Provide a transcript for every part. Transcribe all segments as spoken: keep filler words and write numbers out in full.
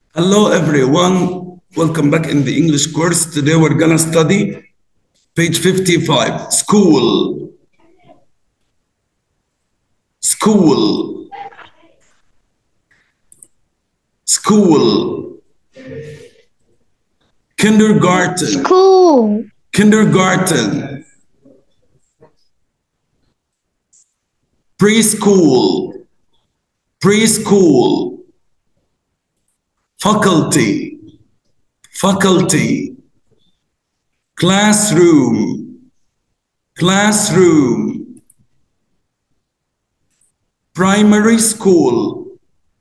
Hello everyone, welcome back in the English course. Today we're gonna study page fifty-five, school, school, school, kindergarten, School, kindergarten, preschool, preschool, faculty, faculty, classroom, classroom, primary school,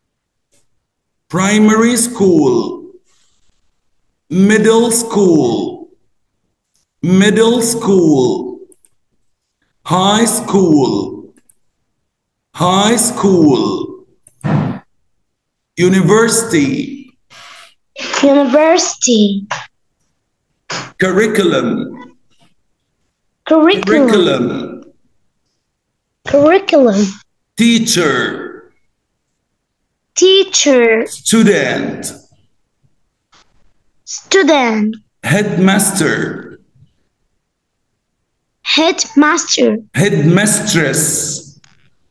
primary school, middle school, middle school, high school, high school, university, university, curriculum, curriculum, curriculum, curriculum, teacher, teacher, student, student, headmaster, headmaster, headmistress,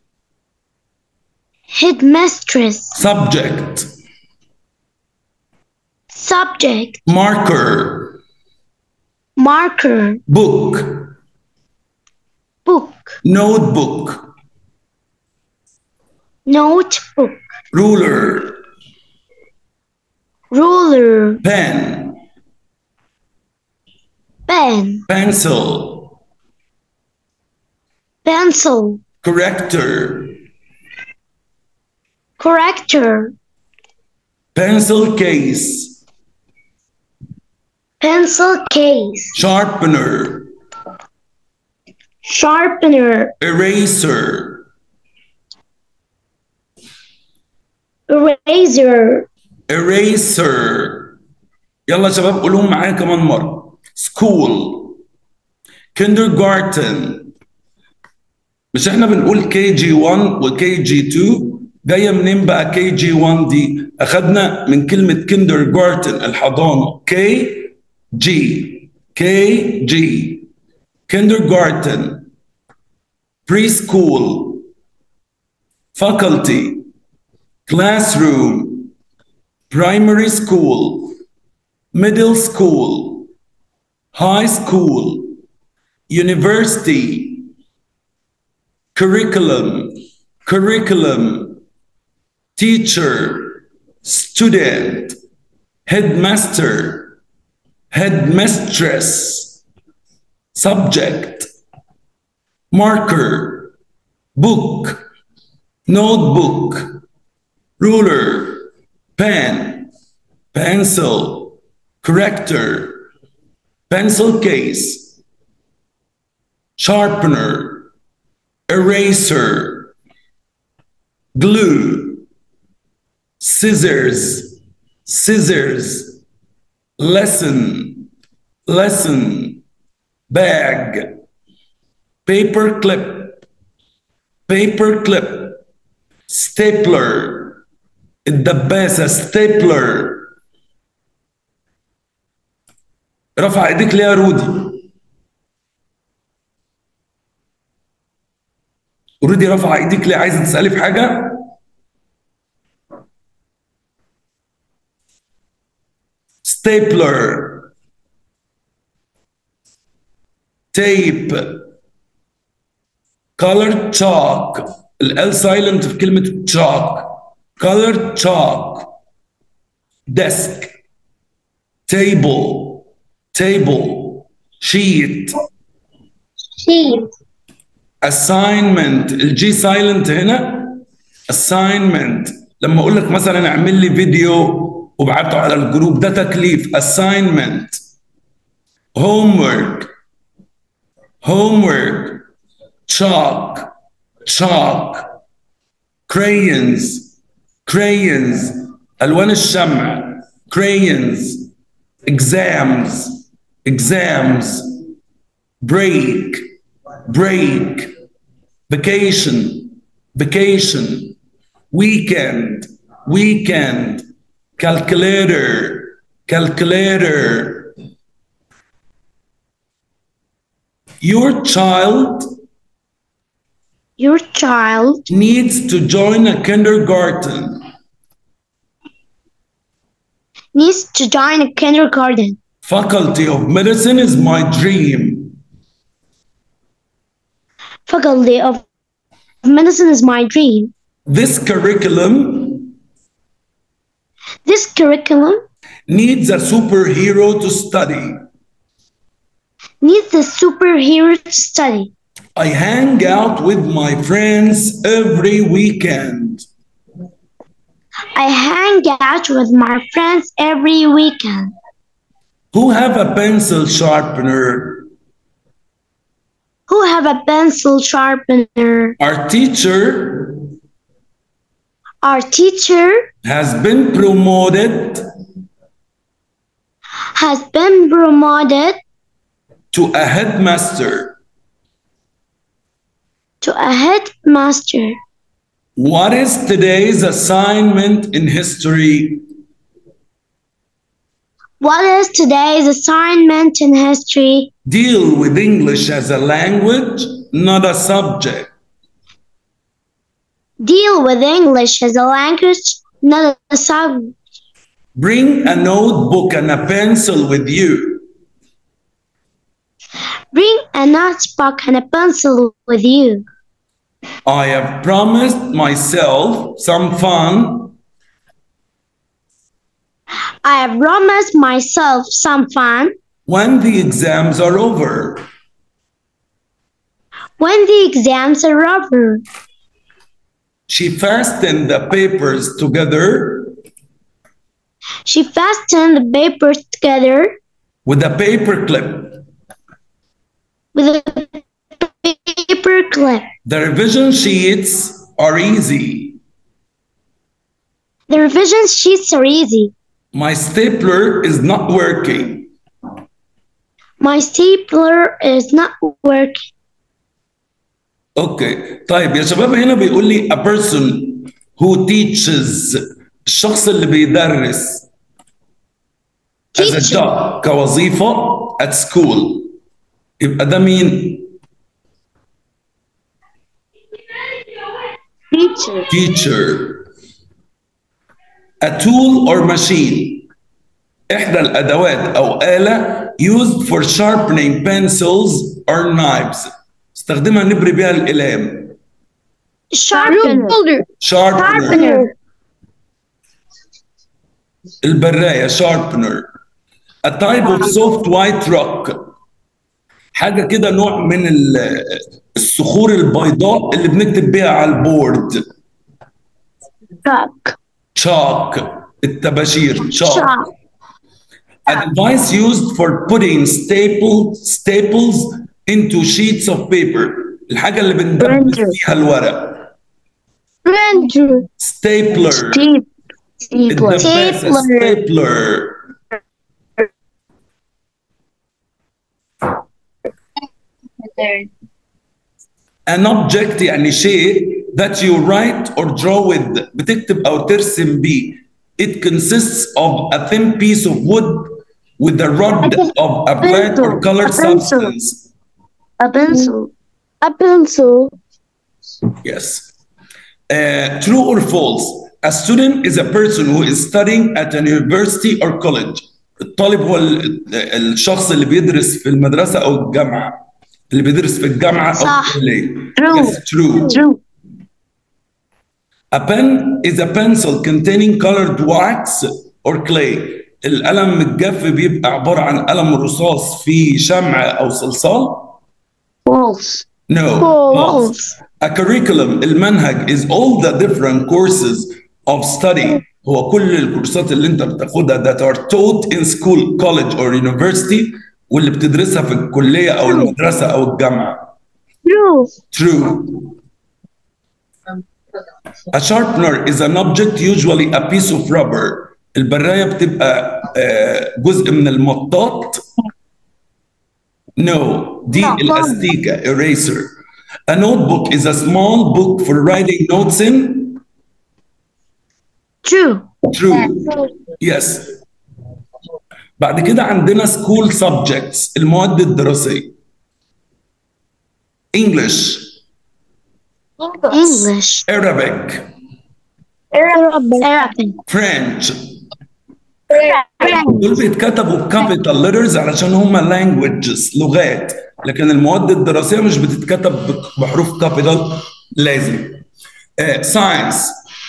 headmistress, subject, subject, marker, marker, book, book, notebook, notebook, ruler, ruler, pen, pen, pencil, pencil, corrector, corrector, pencil case, pencil case, sharpener, sharpener, eraser, eraser, eraser. يلا شباب قولوهم معايا كمان مرة. school, kindergarten. مش احنا بنقول كي جي واحد وكي جي اتنين؟ جايه منين بقى كي جي واحد دي؟ اخدنا من كلمه kindergarten الحضانه، كي جي، كي جي، kindergarten، preschool، faculty، classroom، primary school، middle school، high school، university، curriculum, curriculum, teacher, student, headmaster, headmistress, subject, marker, book, notebook, ruler, pen, pencil, corrector, pencil case, sharpener, eraser, glue, scissors, scissors, lesson, lesson, bag, paper clip, paper clip, stapler, الدباسة stapler. رفع ايديك ليه يا رودي؟ رودي رفع ايديك ليه؟ عايزة تسألي في حاجة؟ stapler، tape، colored chalk، ال silent في كلمة chalk، colored chalk، desk، table، table، sheet، sheet, assignment، الجي silent هنا assignment. لما اقول لك مثلا اعمل لي فيديو وابعته على الجروب ده تكليف assignment. homework، homework، chalk، chalk، crayons، crayons، الوان الشمع crayons، exams، exams، break، break، vacation، vacation، weekend، weekend، calculator, calculator. Your child Your child needs to join a kindergarten. needs to join a kindergarten. Faculty of medicine is my dream. Faculty of medicine is my dream. This curriculum This curriculum needs a superhero to study. needs a superhero to study. I hang out with my friends every weekend. I hang out with my friends every weekend. Who have a pencil sharpener? Who have a pencil sharpener? Our teacher Our teacher has been promoted has been promoted to a headmaster. to a headmaster. What is today's assignment in history? What is today's assignment in history? Deal with English as a language, not a subject. Deal with English as a language, not a subject. Bring a notebook and a pencil with you. Bring a notebook and a pencil with you. I have promised myself some fun I have promised myself some fun when the exams are over. when the exams are over. She fastened the papers together She fastened the papers together with a paper clip. with a paper clip. The revision sheets are easy. The revision sheets are easy. My stapler is not working. My stapler is not working. اوكي طيب يا شباب هنا بيقول لي a person who teaches الشخص اللي بيدرس as a Teacher. job كوظيفة at school يبقى ده مين؟ Teacher. teacher. A tool or machine إحدى الأدوات أو آلة used for sharpening pencils or knives استخدمها نبري بها الأقلام. Sharpener. sharpener Sharpener. البراية sharpener. A type of soft white rock حاجة كده نوع من ال- الصخور البيضاء اللي بنكتب بيها على البورد. Rock. chalk الطباشير chalk. Chalk. A device used for putting staple, staples into sheets of paper. الحاجة اللي بندبس Printer. فيها الورق. Printer. stapler. Stapler. الدباسة stapler. An object يعني شيء that you write or draw with بتكتب أو ترسم بيه. It consists of a thin piece of wood with a rod of a black or colored A pencil. substance. A pencil. A pencil. Yes. Uh, true or false? A student is a person who is studying at a university or college. الطالب هو ال- الشخص اللي بيدرس في المدرسة أو الجامعة. اللي بيدرس في الجامعة أو صح. الكلية. True. Yes, true. True. A pen is a pencil containing colored wax or clay. القلم الجاف بيبقى عبارة عن قلم رصاص فيه شمع أو صلصال. False. No. False. A curriculum المنهج is all the different courses of study. هو كل الكورسات اللي انت بتاخدها that are taught in school, college or university واللي بتدرسها في الكلية أو المدرسة أو الجامعة. True. True. A sharpener is an object, usually a piece of rubber. البراية بتبقى آه، جزء من المطاط. No, دي No. الأستيكة eraser. A notebook is a small book for writing notes in. True. True. Yes. بعد كده عندنا school subjects المواد الدراسية. English. English. Arabic. Arabic. French. دول بيتكتبوا بكابيتال ليترز علشان هم languages لغات، لكن المواد الدراسية مش بتتكتب بحروف كابيتال لازم. uh, science.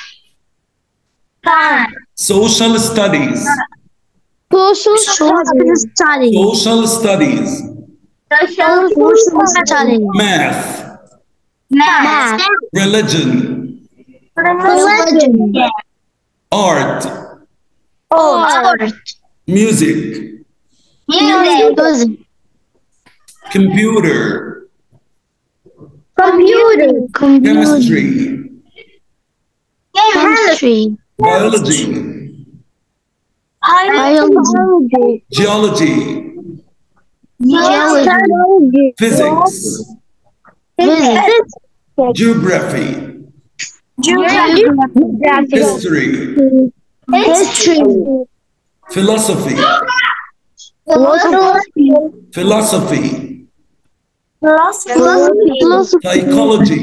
Social studies. Social studies. Social studies. Social studies. Math. Math. Religion. Religion. Art. Art. Music. Music. Computer. Computer. Chemistry. Chemistry. Biology. Biology. Geology. Geology. Physics. Physics. Geography. Geography. History. History. Philosophy. Philosophy. Philosophy. Philosophy. Psychology.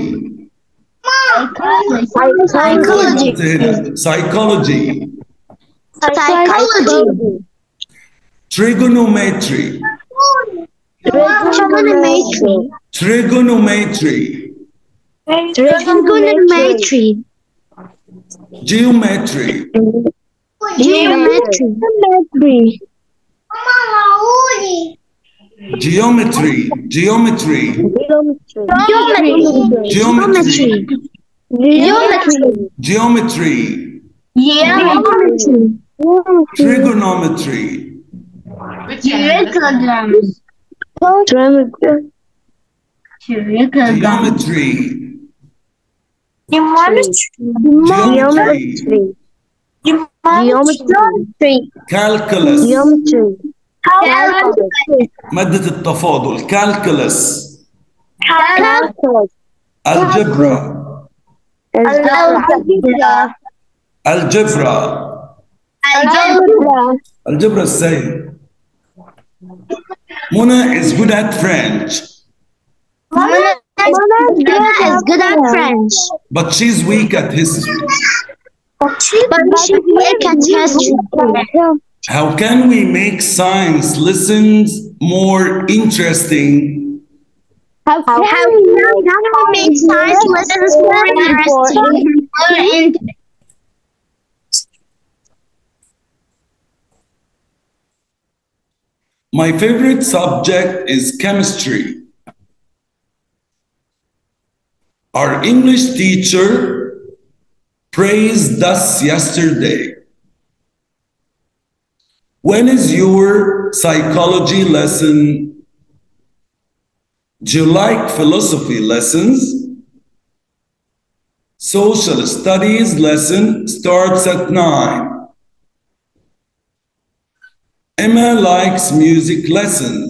Psychology. Psychology. Psychology. Trigonometry. Trigonometry. Trigonometry. Trigonometry. Geometry. Geometry. Geometry. Geometry. Geometry. Geometry. Geometry. Geometry. Geometry. Trigonometry. Geometry. Geometry. Geometry. Calculus. Geometry. مادة التفاضل. Calculus. Calculus. Algebra. Algebra. Algebra. Algebra. Algebra ازاي؟ Mona is good at French. Mona is good at French. But she's weak at history. But she's weak at history. How can we make science lessons more interesting? How can we make science lessons more interesting? My favorite subject is chemistry. Our English teacher praised us yesterday. When is your psychology lesson? Do you like philosophy lessons? Social studies lesson starts at nine. Emma likes music lessons.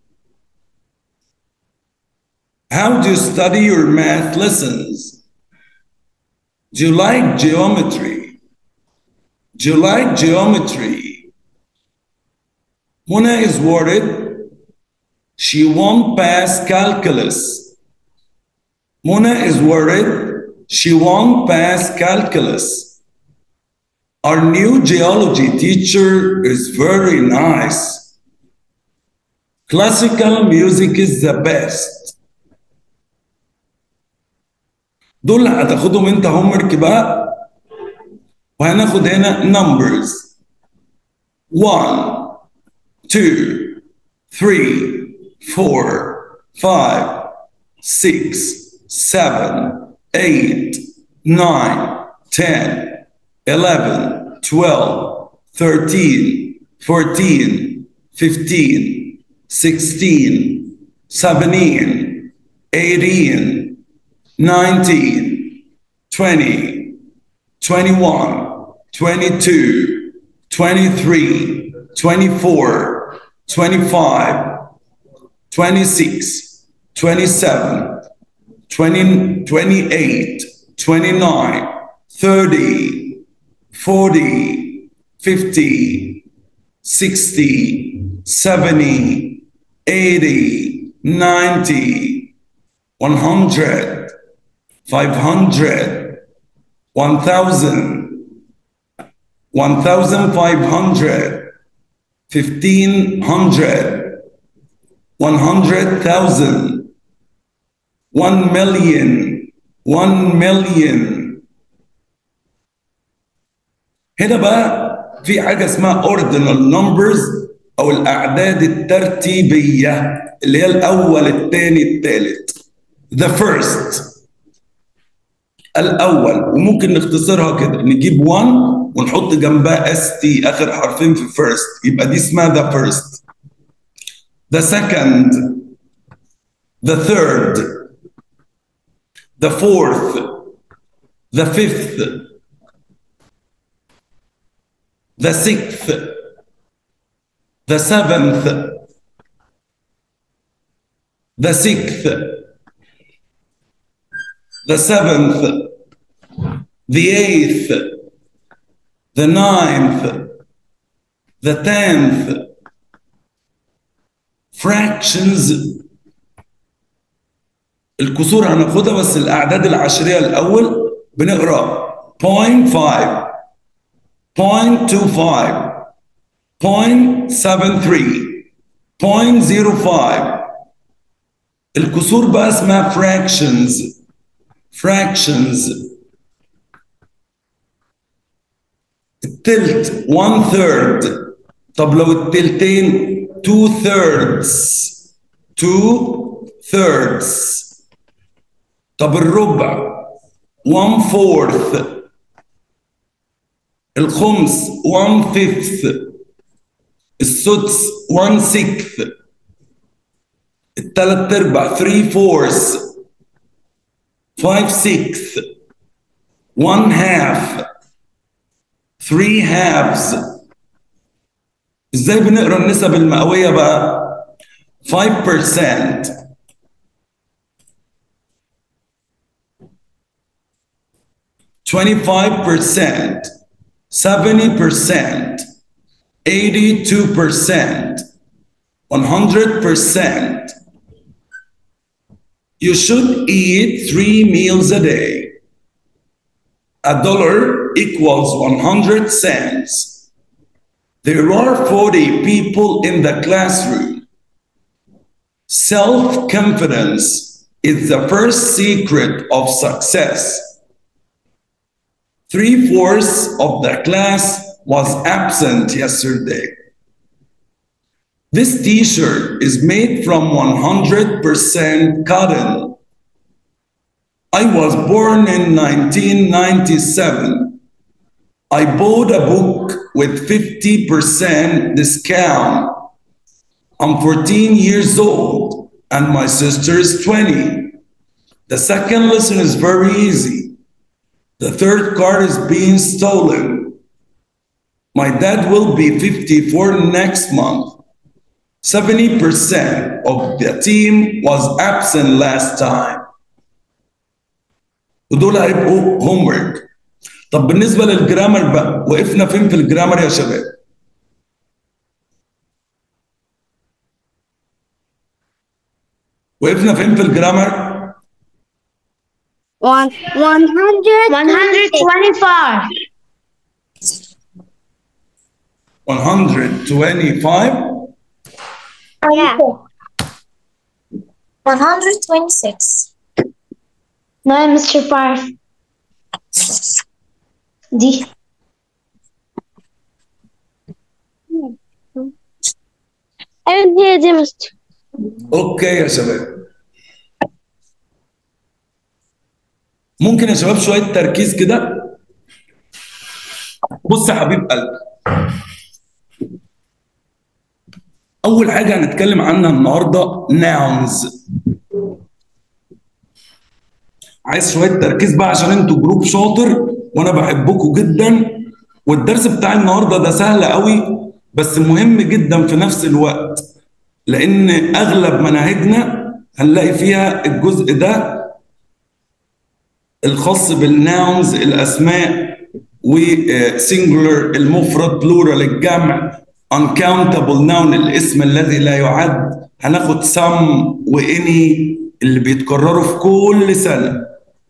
How do you study your math lessons? Do you like geometry? Do you like geometry? Mona is worried she won't pass calculus. Mona is worried she won't pass calculus. Our new geology teacher is very nice. Classical music is the best. دول هتاخدهم انت homework بقى، وهناخد هنا numbers. one, two, three, four, five, six, seven, eight, nine, ten, eleven, twelve, thirteen, fourteen, fifteen, sixteen, seventeen, eighteen, nineteen, twenty, twenty-one, twenty-two, twenty-three, twenty-four, twenty-five, twenty-six, twenty-seven, twenty, twenty-eight, twenty-nine, thirty, forty, fifty, sixty, seventy, eighty, ninety, one hundred, five hundred, one thousand, one thousand five hundred, fifteen hundred, one hundred thousand, one million, one million. هنا بقى في حاجة اسمها ordinal numbers أو الأعداد الترتيبية اللي هي الأول الثاني الثالث. The first الأول، وممكن نختصرها كده نجيب one ونحط جنبها st آخر حرفين في first، يبقى دي اسمها the first. The second، the third، the fourth، the fifth، the sixth، the seventh، the sixth، the seventh، the eighth، the ninth، the tenth. fractions الكسور هناخدها، بس الأعداد العشرية الأول بنقرأ point five، point two five، point seven three، point zero five. الكسور بقى اسمها fractions. fractions التلت one third. طب لو التلتين two thirds. two thirds. طب الربع one fourth. الخمس one fifth. السدس one sixth. التلات ارباع three fourths. five sixths. one half. three halves. ازاي بنقرا النسب المئويه بقى؟ five percent، twenty-five percent، seventy percent، eighty-two percent، one hundred percent. You should eat three meals a day. A dollar equals one hundred cents. There are forty people in the classroom. Self-confidence is the first secret of success. Three-fourths of the class was absent yesterday. This t-shirt is made from one hundred percent cotton. I was born in nineteen ninety-seven. I bought a book with fifty percent discount. I'm fourteen years old and my sister is twenty. The second lesson is very easy. The third card is being stolen. My dad will be fifty-four next month. seventy percent of the team was absent last time. ودول هيبقوا homework. طب بالنسبة للجرامر بقى، وقفنا فين في الجرامر يا شباب؟ وقفنا فين في الجرامر؟ one hundred twenty-five. one hundred twenty-five. Yeah. one hundred twenty-six. No, Mister Five. دي أيوة هي دي مستر. اوكي يا شباب، ممكن يا شباب شويه تركيز كده. بص يا حبيب قلبي، اول حاجه هنتكلم عنها النهارده nouns. عايز شويه تركيز بقى عشان انتوا جروب شاطر وانا بحبكم جدا، والدرس بتاع النهارده ده سهل قوي بس مهم جدا في نفس الوقت، لان اغلب مناهجنا هنلاقي فيها الجزء ده الخاص بالناونز، الاسماء وسينجولر المفرد، بلورال الجمع، uncountable noun الاسم الذي لا يعد. هناخد some واني اللي بيتكرروا في كل سنة.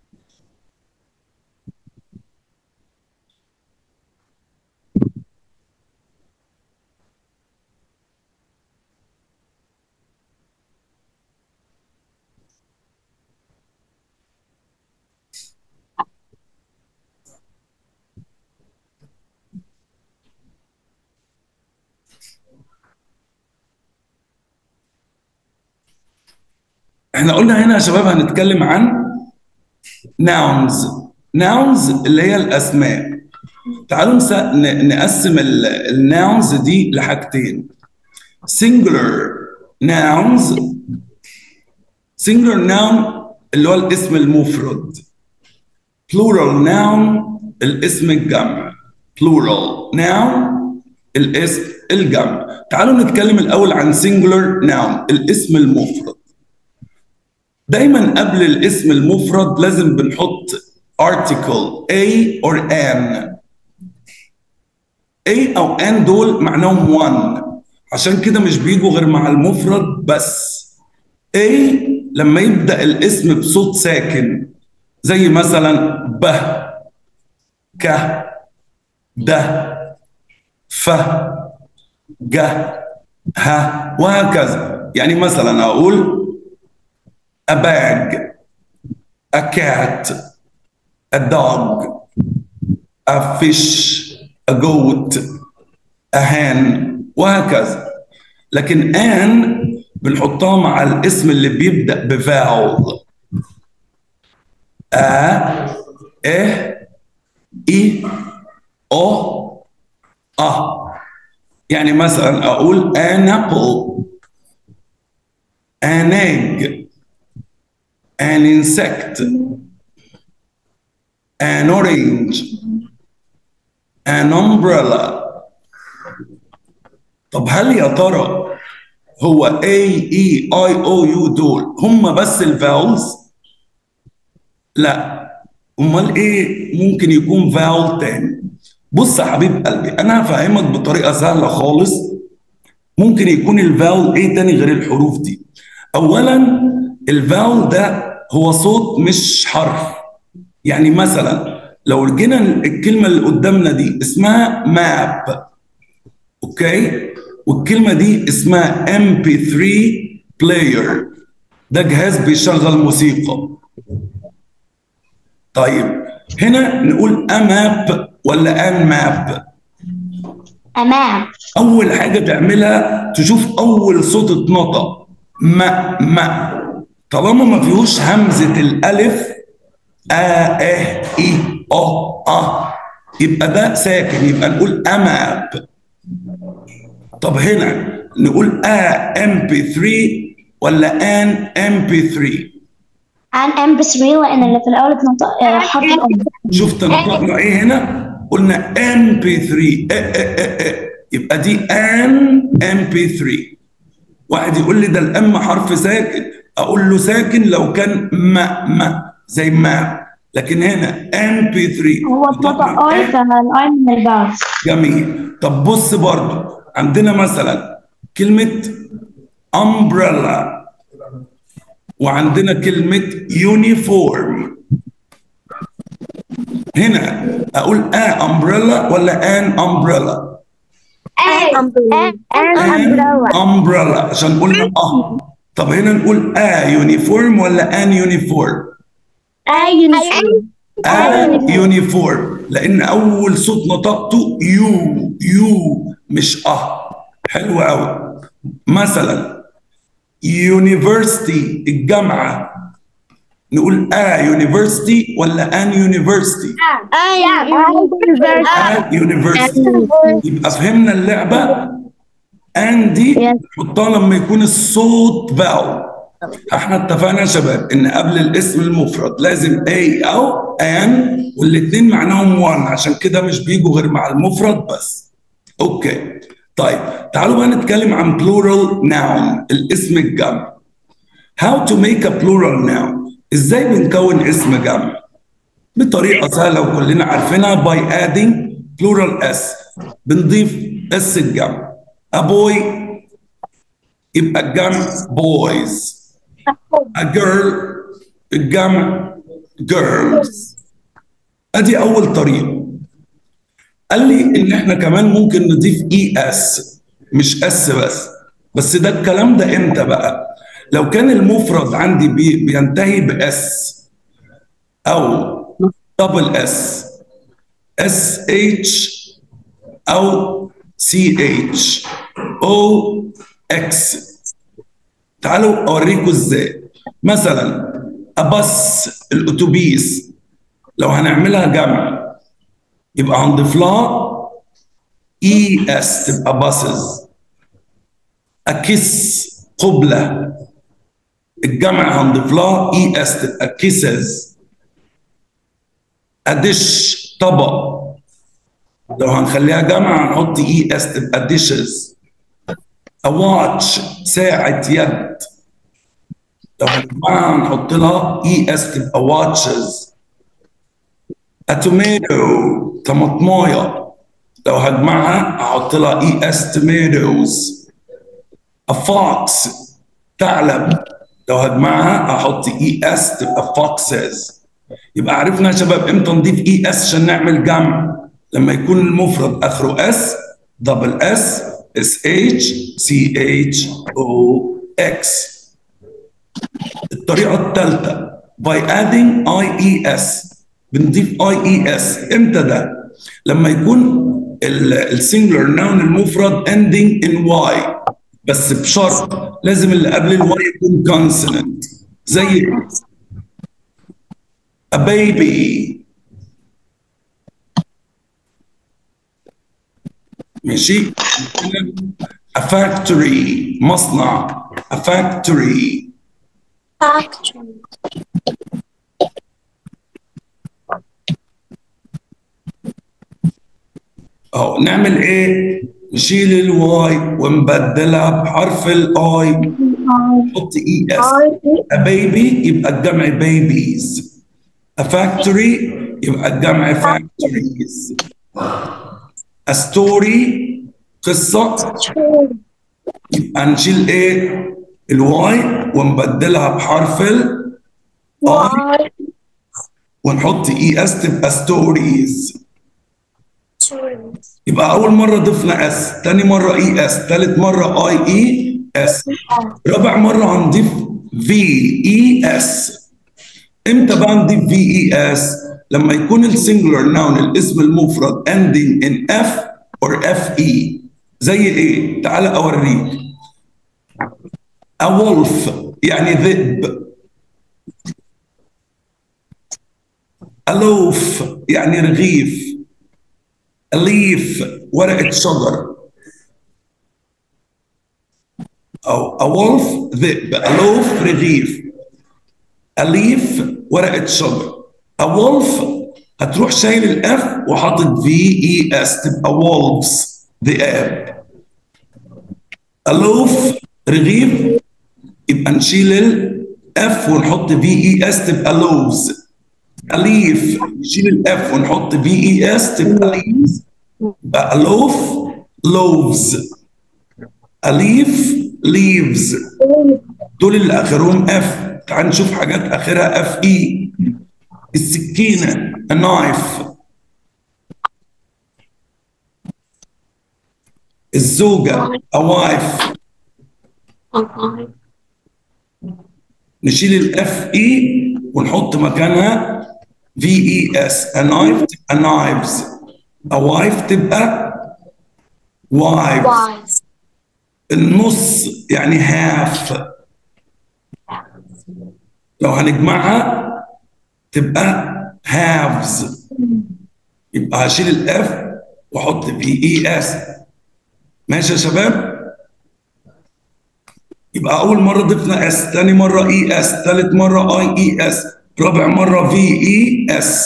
احنا قلنا هنا يا شباب هنتكلم عن nouns. nouns اللي هي الاسماء. تعالوا نقسم الناونز دي لحاجتين: singular nouns. singular noun اللي هو الاسم المفرد. plural noun الاسم الجمع. plural noun الاسم الجمع. تعالوا نتكلم الاول عن singular noun الاسم المفرد. دايما قبل الاسم المفرد لازم بنحط article a or an. a او an دول معناهم one، عشان كده مش بيجوا غير مع المفرد بس. a لما يبدأ الاسم بصوت ساكن زي مثلا ب، ك، د، ف، ج، ه، وهكذا. يعني مثلا اقول a bag, a cat, a dog, a fish, a goat, a hen، وهكذا. لكن an بنحطها مع الاسم اللي بيبدأ بفاول. a، ا، اي، او، ا. يعني مثلا اقول an apple, an egg, an insect, an orange, an umbrella. طب هل يا ترى هو A, E, I, O, U دول هم بس الفاولز؟ لا، امال ايه ممكن يكون فاول تاني؟ بص يا حبيب قلبي، انا هفهمك بطريقه سهله خالص. ممكن يكون الفاول ايه تاني غير الحروف دي؟ اولا الفاول ده هو صوت مش حرف. يعني مثلا لو جينا الكلمه اللي قدامنا دي اسمها ماب، اوكي، والكلمه دي اسمها إم بي ثري بلاير، ده جهاز بيشغل موسيقى. طيب هنا نقول اماب ولا ان ماب؟ امام. اول حاجه تعملها تشوف اول صوت اتنطق ما ما، طالما ما فيهوش همزه الالف ا اه اي او ا يبقى ده ساكن، يبقى نقول اماب. طب هنا نقول ا ام بي ثري ولا ان ام بي ثري؟ ان ام بي ثري، لان اللي في الاول اتنطق حرف الام. شفت نطقنا ايه هنا؟ قلنا ام بي ثري. اه اه اه اه. يبقى دي ان ام بي ثري. واحد يقول لي ده الام حرف ساكن، اقول له ساكن لو كان ما ما زي ما، لكن هنا ام بي ثري هو اتنطق اي، فالاي من الفاولز. جميل. طب بص برضو عندنا مثلا كلمة umbrella وعندنا كلمة يونيفورم. هنا أقول آ umbrella ولا آن umbrella؟ آن umbrella. umbrella عشان قلنا آه. طب هنا نقول آ يونيفورم ولا آن يونيفورم؟ آ يونيفورم. آ يونيفورم، لأن أول صوت نطقته يو يو مش أه. حلو قوي. مثلا يونيفرسيتي الجامعة، نقول آ يونيفرسيتي ولا آن يونيفرسيتي؟ آ يونيفرسيتي. يبقى فهمنا اللعبة. آن دي نحطها لما يكون الصوت فاول. احنا اتفقنا يا شباب ان قبل الاسم المفرد لازم A او ان، والاثنين معناهم one، عشان كده مش بيجوا غير مع المفرد بس. اوكي طيب تعالوا بقى نتكلم عن plural noun الاسم الجمع. How to make a plural noun؟ ازاي بنكون اسم جمع؟ بطريقه سهله وكلنا عارفينها by adding plural s، بنضيف اس الجمع. a boy يبقى الجمع boys، a girl الجمع girls. ادي اول طريقه. قال لي ان احنا كمان ممكن نضيف اي اس، مش اس بس. بس ده الكلام ده امتى بقى؟ لو كان المفرد عندي بي بينتهي باس او دبل اس، اس اتش او سي اتش او اكس. تعالوا اوريكم ازاي. مثلا ابص الاتوبيس، لو هنعملها جمع يبقى هنضيف لها اي اس تبقى باسز. اكس قبله، الجمع هنضيف لها اي اس تبقى كيسز. ادش طبق، لو هنخليها جمع هنحط اي اس تبقى ديشز. اواتش ساعة يد، لو هنجمعها هنحط لها اي اس تبقى واتشز. اتوميتو طماطمايه، لو هجمعها هحط لها اي اس توميتوز. افوكس ثعلب، لو هجمعها هحط اي اس تبقى فوكسز. يبقى عرفنا يا شباب امتى نضيف اي اس عشان نعمل جمع؟ لما يكون المفرد اخره اس، دبل اس، اس اتش، سي اتش، او اكس. الطريقه الثالثه by adding اي اس، بنضيف اي اي اس امتى ده؟ لما يكون السنجلر ناون المفرد ending in y، بس بشرط لازم اللي قبل الواي يكون كونسوننت. زي a baby، ماشي. a factory مصنع، a factory. Factory. اهو نعمل ايه؟ نشيل الواي ونبدلها بحرف الاي، نحط اي اس. a baby يبقى الجمع babies، a factory يبقى الجمع factories. a story قصة، يبقى نشيل ايه؟ الواي ونبدلها بحرف الاي ونحط اي اس تبقى stories. يبقى أول مرة ضفنا اس، تاني مرة اي اس، تالت مرة اي اي اس، رابع مرة هنضيف في اي اس. امتى بقى نضيف في اي اس؟ لما يكون السنجلر ناون الاسم المفرد ending in f or fe. زي ايه؟ تعال اوريك. a wolf يعني ذئب. a loaf يعني رغيف. a leaf ورقة شجر. أو a wolf ذئب، a loaf رغيف، a leaf ورقة شجر. a wolf هتروح شايل الاف وحاطط في اي اس تبقى wolves ذئاب. a loaf رغيف يبقى نشيل الاف ونحط في اي اس تبقى loaves. a leaf نشيل الاف ونحط في اي اس تبقى leaves. بقى loaf loaves، a leaf leaves. دول اللي اخرهم اف. تعال نشوف حاجات اخرها اف اي. السكينه a knife. الزوجه a wife. نشيل الاف اي ونحط مكانها في اي اس. a knife a knives. a wife تبقى wives. النص يعني half، لو هنجمعها تبقى halves. يبقى هشيل الاف واحط في اي اس. ماشي يا شباب؟ يبقى اول مره ضفنا اس، ثاني مره اي اس، ثالث مره اي اي اس، رابع مره في اي اس.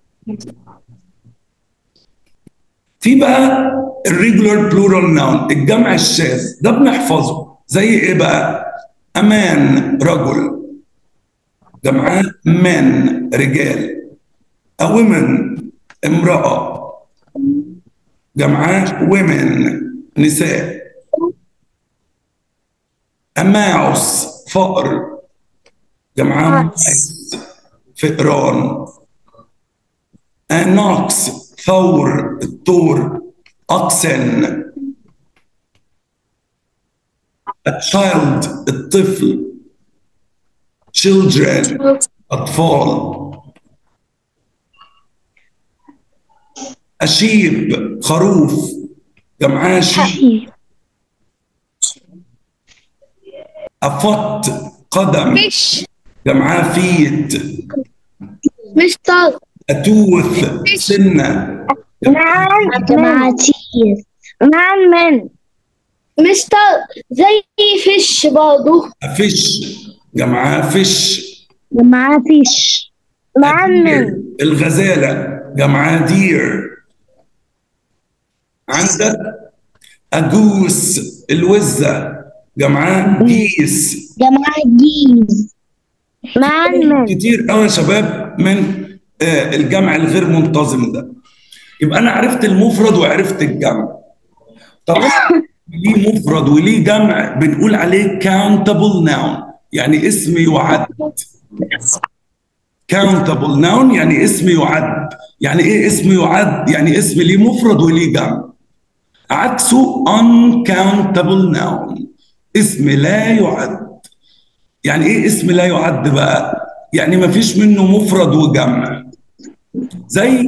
في بقى الريجولار بلورال ناون الجمع الشاذ، ده بنحفظه. زي ايه بقى؟ امان رجل، جمعها من رجال. a woman امرأة جمعاء women نساء. a mouse فأر جمعاء mice فئران. a ox ثور الثور oxen. a child الطفل children أطفال. a sheep خروف جمعاء sheep. a foot قدم fish جمعاء feet. مستر a tooth سنة man جماعة teeth. man من مستر زي fish برضه. a fish جمعاء fish. جماعة fish. man من الغزالة جمعاء deer. عندك a goose الوزة جمعاء geese. جماعة geese. man من كتير قوي يا شباب من آه الجمع الغير منتظم ده. يبقى انا عرفت المفرد وعرفت الجمع. طبعا ليه مفرد وليه جمع بنقول عليه countable noun يعني اسم يعد. countable noun يعني اسم يعد. يعني ايه اسم يعد؟ يعني اسم ليه مفرد وليه جمع. عكسه uncountable noun اسم لا يعد. يعني ايه اسم لا يعد بقى؟ يعني ما فيش منه مفرد وجمع. زي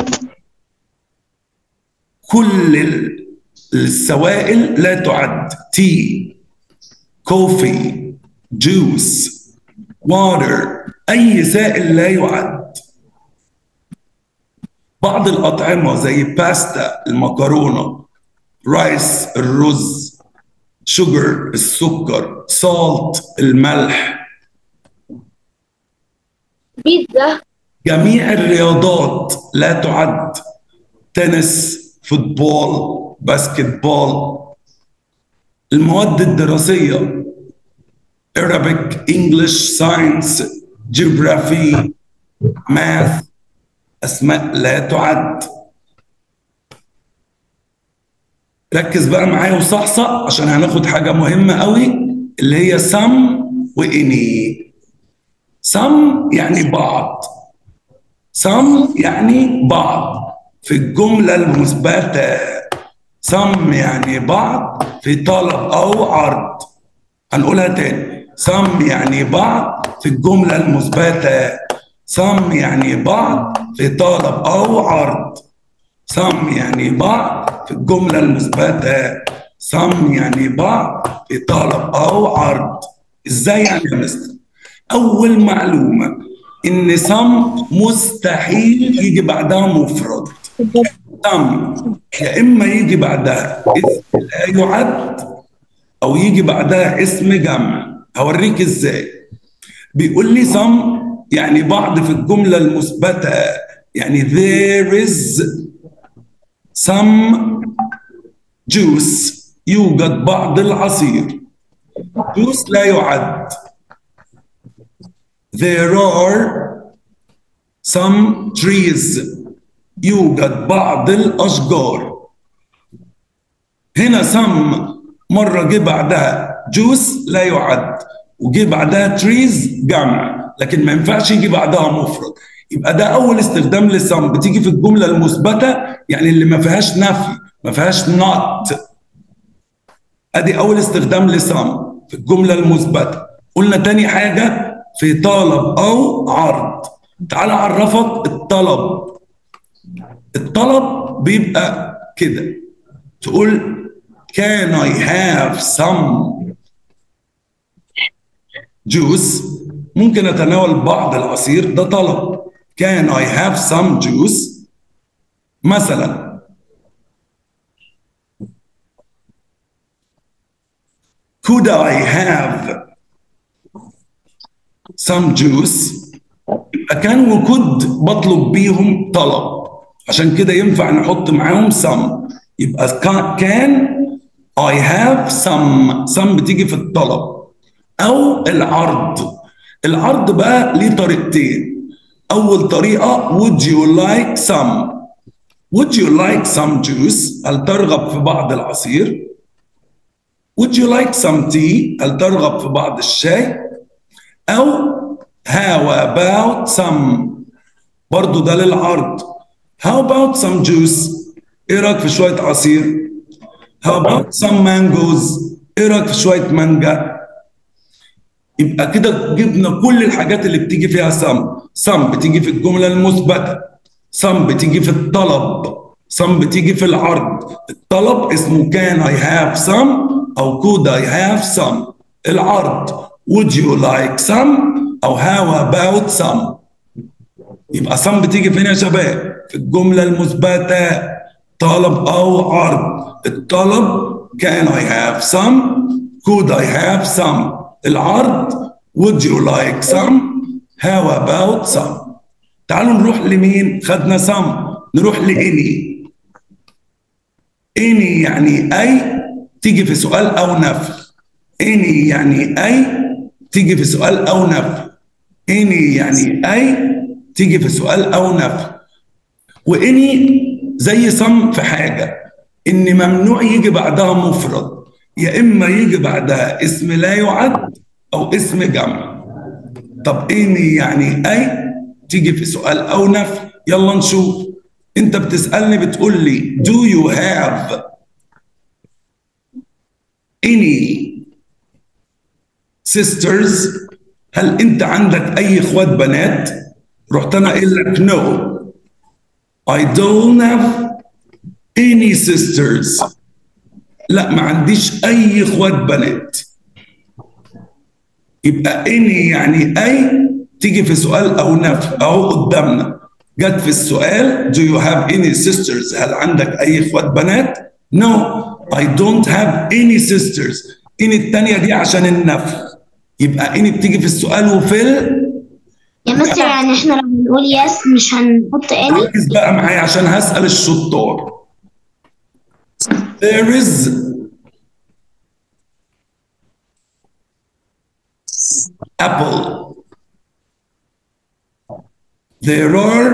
كل السوائل لا تعد. تي كوفي جوس واتر اي سائل لا يعد. بعض الاطعمه زي باستا المكرونه رايس الرز شوجر السكر سالت الملح. بيتزا. جميع الرياضات لا تعد. تنس فوتبول باسكت بول. المواد الدراسية Arabic English Science Geography Math أسماء لا تعد. ركز بقى معايا وصحصح عشان هناخد حاجة مهمة قوي اللي هي some وإني. some يعني بعض. some يعني بعض في الجملة المثبتة. some يعني بعض في طلب أو عرض. هنقولها تاني. some يعني بعض في الجملة المثبتة. some يعني بعض في طلب أو عرض. some يعني بعض في الجملة المثبتة. some يعني بعض في طلب أو عرض. إزاي يعني يا مستر؟ أول معلومة إن some مستحيل يجي بعدها مفرد. some يا إما يجي بعدها اسم لا يعد أو يجي بعدها اسم جمع. هوريك إزاي. بيقول لي some يعني بعض في الجملة المثبتة يعني there is some juice يوجد بعض العصير. juice لا يعد. there are some trees يوجد بعض الأشجار. هنا some مرة جه بعدها juice لا يعد وجه بعدها trees جمع لكن ما ينفعش يجي بعدها مفرد. يبقى ده أول استخدام لسم بتيجي في الجملة المثبتة يعني اللي ما فيهاش نفي ما فيهاش not. أدي أول استخدام لسم في الجملة المثبتة. قلنا تاني حاجة في طلب أو عرض. تعال أعرفك الطلب. الطلب بيبقى كده تقول can I have some juice. ممكن أتناول بعض العصير ده طلب. can I have some juice مثلا. could I have some juice. كان وكود بطلب بيهم طلب عشان كده ينفع نحط معاهم some. يبقى كان I have some. some بتيجي في الطلب أو العرض. العرض بقى ليه طريقتين. أول طريقة would you like some would you like some juice؟ هل ترغب في بعض العصير؟ would you like some tea؟ هل ترغب في بعض الشاي؟ أو how about some؟ برضو ده للعرض. how about some juice؟ إيه رأيك في شوية عصير؟ how about some mangoes؟ إيه رأيك في شوية مانجا؟ يبقى كده جبنا كل الحاجات اللي بتيجي فيها some. some بتيجي في الجملة المثبتة، some بتيجي في الطلب، some بتيجي في العرض. الطلب اسمه can I have some أو could I have some. العرض would you like some أو how about some. يبقى some بتيجي فين يا شباب؟ في الجملة المثبتة، طلب أو عرض. الطلب can I have some could I have some. العرض would you like some how about some. تعالوا نروح لمين؟ خدنا some، نروح لإني. إني يعني أي تيجي في سؤال أو نفي. إني يعني أي تيجي في سؤال أو نفي. إني يعني أي تيجي في سؤال أو نفي. وإني زي some في حاجة، إن ممنوع يجي بعدها مفرد، يا إما يجي بعدها اسم لا يعد أو اسم جمع. طب إني يعني أي تيجي في سؤال أو نفي. يلا نشوف. أنت بتسألني بتقول لي do you have any sisters؟ هل أنت عندك أي إخوات بنات؟ رحت أنا قايل لك no I don't have any sisters. لا ما عنديش أي إخوات بنات. يبقى any يعني أي تيجي في سؤال أو نفي. أهو قدامنا جت في السؤال do you have any sisters؟ هل عندك أي إخوات بنات؟ no I don't have any sisters. any التانية دي عشان النفي. يبقى any بتيجي في السؤال وفي ال... يا مستر يعني احنا لما نقول يس مش هنحط اني. ركز بقى معايا عشان هسأل الشطار. there is apple. there are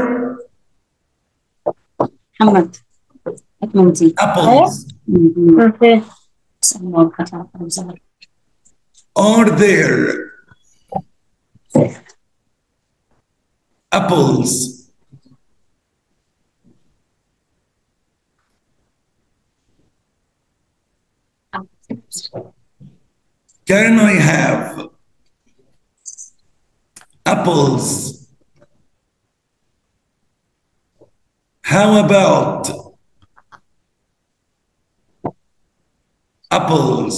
محمد أكملتي apples. اوكي. are there apples can I have apples how about apples.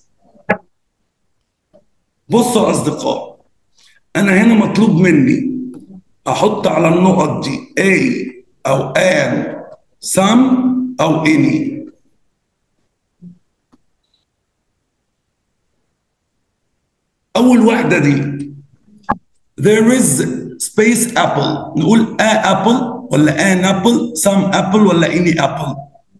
بصوا أصدقاء، أنا هنا مطلوب مني أحط على النقط دي A أو an some أو any. أول واحدة دي there is space apple، نقول a apple ولا an apple some apple ولا any apple؟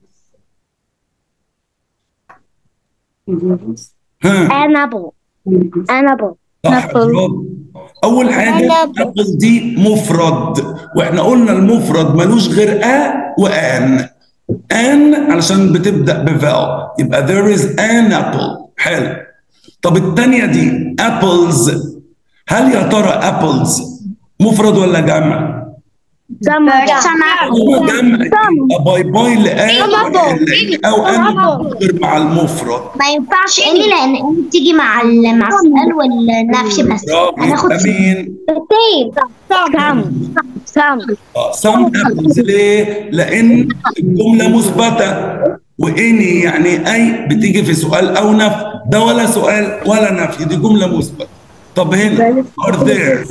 ها an apple an apple. صح برافو. أول حاجة apple دي مفرد، وإحنا قلنا المفرد ملوش غير a وان. an علشان بتبدأ بفاو، يبقى there is an apple. حلو. طب الثانية دي apples، هل يا ترى apples مفرد ولا جمع؟ جمع جمع. باي باي لآن أو أنا غير مع المفرد. ما ينفعش اني لان اني بتيجي مع ال- مع السؤال والنفي بس. هناخد مين؟ سام سام some apples. ليه؟ لأن الجملة مثبتة، وإني يعني أي بتيجي في سؤال أو نفي. ده ولا سؤال ولا نفي، دي جملة مثبتة. طب هنا are there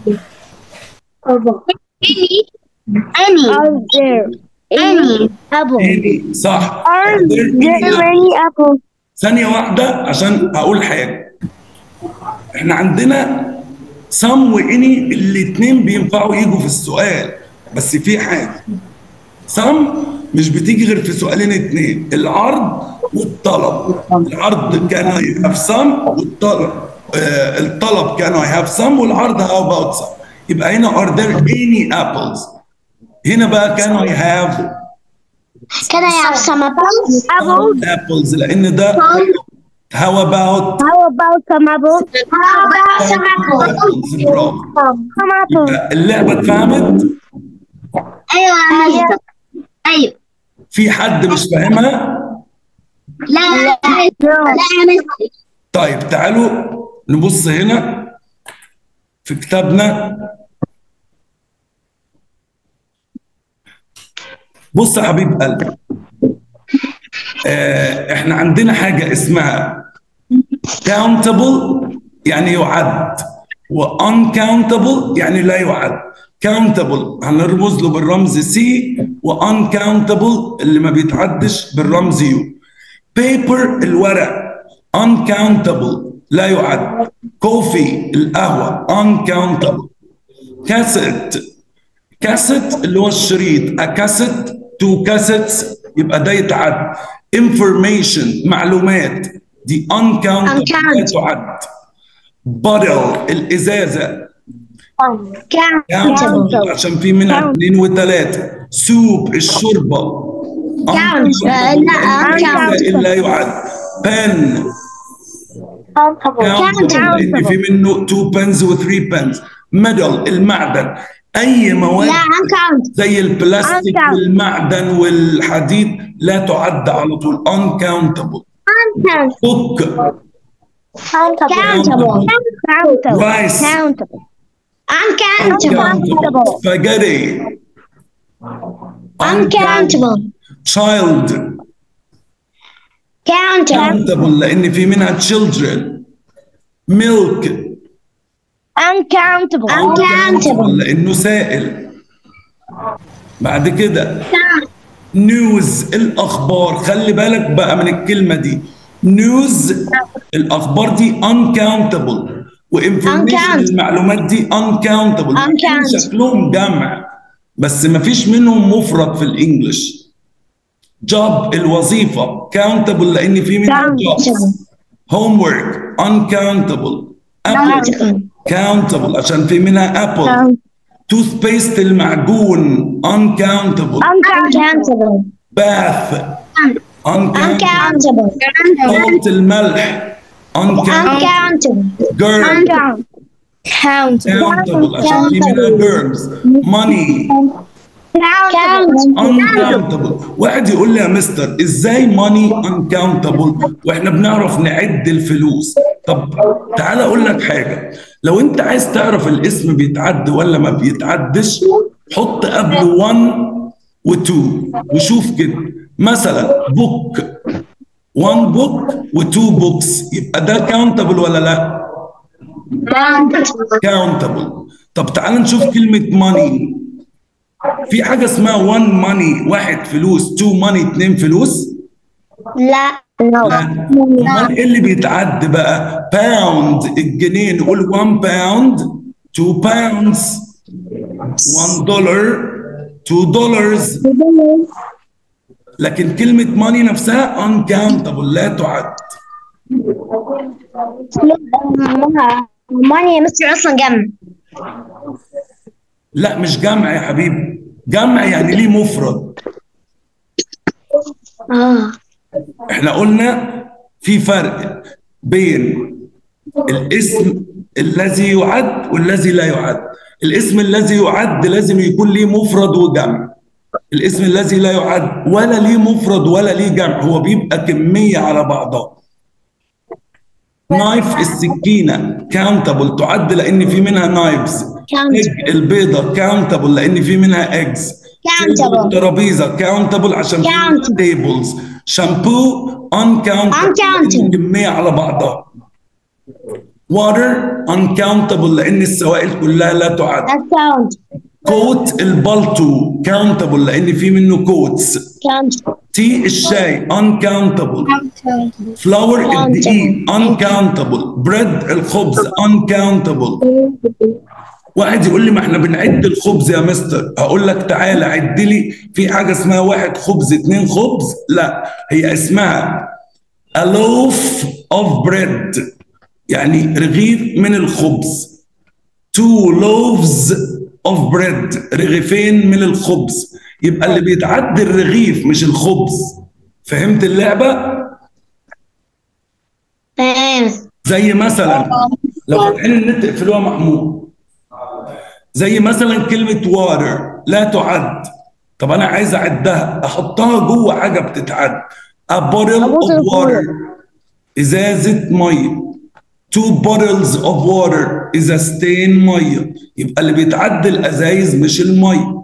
any any apple. any صح. Are there any apples؟ ثانية واحدة عشان هقول حاجة. احنا عندنا some واني الاتنين بينفعوا يجوا في السؤال، بس في حاجة some مش بتيجي غير في سؤالين اتنين، العرض والطلب. العرض كان I have some والطلب آه الطلب كان I have some والعرض how about some. يبقى هنا are there any apples؟ هنا بقى can I have Can I have some apples? Apples. apples لأن ده how about How about some apples? How about some apples? apples؟ برافو. Some apples. يبقى اللعبة اتفهمت؟ أيوة يا مستر. أيوة. في حد مش فاهمها؟ لا لا لا يا مستر. طيب تعالوا نبص هنا في كتابنا. بص يا حبيب قلبي، آه احنا عندنا حاجة اسمها countable يعني يعد، و uncountable يعني لا يعد. countable هنرمز له بالرمز C، و uncountable اللي ما بيتعدش بالرمز U. paper الورق uncountable لا يعد. coffee القهوة uncountable. cassette كاسيت اللي هو الشريط، a cassette two cassettes يبقى ده يتعد. information معلومات دي uncountable لا تعد. bottle الإزازة countable عشان في منها اثنين وثلاثة. soup الشوربة uncountable لا يعد. pen countable لأن في منه two pens و three pens. metal المعدن، أي مواد لا uncountable. زي البلاستيك والمعدن والحديد لا تعد على طول uncountable. book Countable. rice Countable. Uncountable. spaghetti Uncountable. child Countable. countable لأن في منها children. milk Uncountable. Uncountable. لأنه سائل. بعد كده نيوز الأخبار، خلي بالك بقى من الكلمة دي. نيوز الأخبار دي uncountable، وانفورميشن Uncountable. المعلومات دي uncountable. Uncountable. شكلهم جمع بس ما فيش منهم مفرد في الإنجليش. job الوظيفة countable لأن في منها jobs. homework uncountable. apple countable عشان في منها apple. toothpaste المعجون uncountable. Uncountable. bath uncountable. Uncountable. salt الملح uncountable. Uncountable. girl Countable. countable عشان في منها germs. money uncountable. واحد يقول لي يا مستر ازاي money uncountable واحنا بنعرف نعد الفلوس؟ طب تعال اقول لك حاجه، لو انت عايز تعرف الاسم بيتعد ولا ما بيتعدش حط قبله واحد و اتنين وشوف كده. مثلا book one book و two books يبقى ده countable ولا لا؟ countable. طب تعال نشوف كلمه money. في حاجة اسمها one money واحد فلوس، two money اتنين فلوس؟ لا. لا. امال ايه اللي بيتعد بقى؟ pound الجنيه نقول one pound two pounds. one dollar two dollars. لكن كلمة money نفسها uncountable لا تعد. ماني يا مستر اصلا جمع. لا مش جمع يا حبيبي، جمع يعني ليه مفرد. اه احنا قلنا في فرق بين الاسم الذي يعد والذي لا يعد. الاسم الذي يعد لازم يكون ليه مفرد وجمع. الاسم الذي لا يعد ولا ليه مفرد ولا ليه جمع، هو بيبقى كمية على بعضها. نايف السكينة countable تعد لأن في منها نايفز. egg البيضة countable لأن في eggs. Countable. الترابيزة countable عشان في Countable. tables. shampoo uncountable Uncountable. لأن كمية على بعضها. water uncountable لأن السوائل كلها لا تعد. account coat البلطو countable لأن في منه coats. count تي الشاي uncountable. flour الدقيق uncountable. bread الخبز uncountable. واحد يقول لي ما احنا بنعد الخبز يا مستر، هقول لك تعالى عد لي في حاجه اسمها واحد خبز اتنين خبز، لا هي اسمها a loaf of bread يعني رغيف من الخبز. two loaves of bread رغيفين من الخبز. يبقى اللي بيتعدي الرغيف مش الخبز. فهمت اللعبة؟ تمام. زي مثلا لو فاتحين النت اقفلوها محمود. زي مثلا كلمة water لا تعد. طب أنا عايز أعدها أحطها جوه حاجة بتتعد. a bottle of water إزازة مية. two bottles of water إزازتين مية. يبقى اللي بيتعد الأزايز مش المية.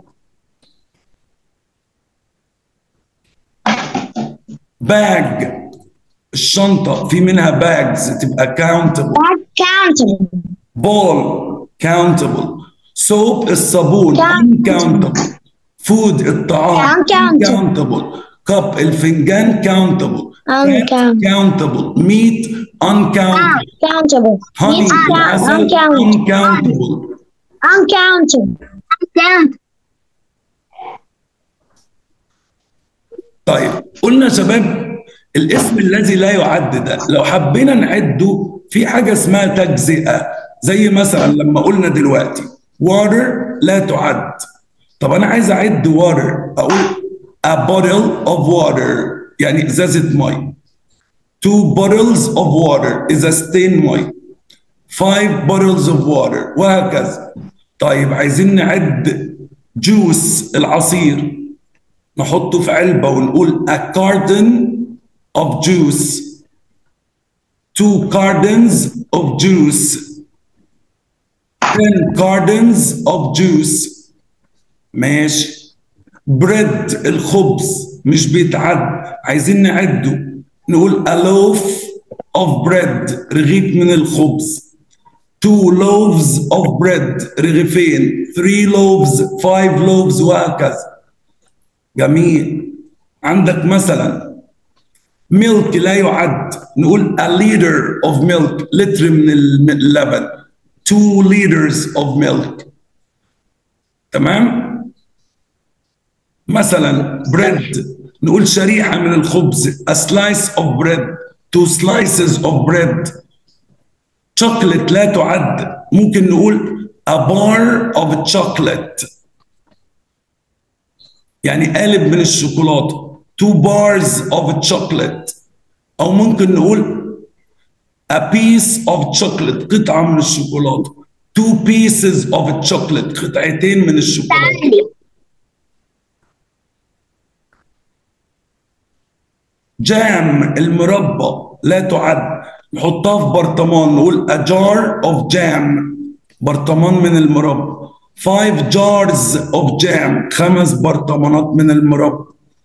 باج الشنطة في منها باجز تبقى countable. countable. بول countable. soap الصابون uncountable. food الطعام uncountable. cup الفنجان countable. countable. meat uncountable. honey العسل uncountable. uncountable. طيب قلنا يا شباب الاسم الذي لا يعد ده لو حبينا نعده في حاجة اسمها تجزئة. زي مثلا لما قلنا دلوقتي water لا تعد. طب أنا عايز أعد water أقول a bottle of water يعني إزازة مي. two bottles of water إزازتين مي. five bottles of water وهكذا. طيب عايزين نعد جوس العصير نحطه في علبة ونقول a carton of juice. two cartons of juice. ten cartons of juice. ماشي. bread الخبز مش بيتعد عايزين نعده نقول a loaf of bread رغيف من الخبز. two loaves of bread رغيفين. three loaves five loaves وهكذا. جميل. عندك مثلا ميلك لا يعد نقول a liter of milk لتر من اللبن. two liters of milk. تمام. مثلا bread نقول شريحة من الخبز a slice of bread. two slices of bread. chocolate لا تعد ممكن نقول a bar of chocolate يعني قالب من الشوكولاتة. two bars of chocolate. أو ممكن نقول a piece of chocolate قطعة من الشوكولاتة. two pieces of chocolate قطعتين من الشوكولاتة. جام المربى لا تعد نحطها في برطمان نقول a jar of jam برطمان من المربى. five jars of jam خمس برطمانات من المربى.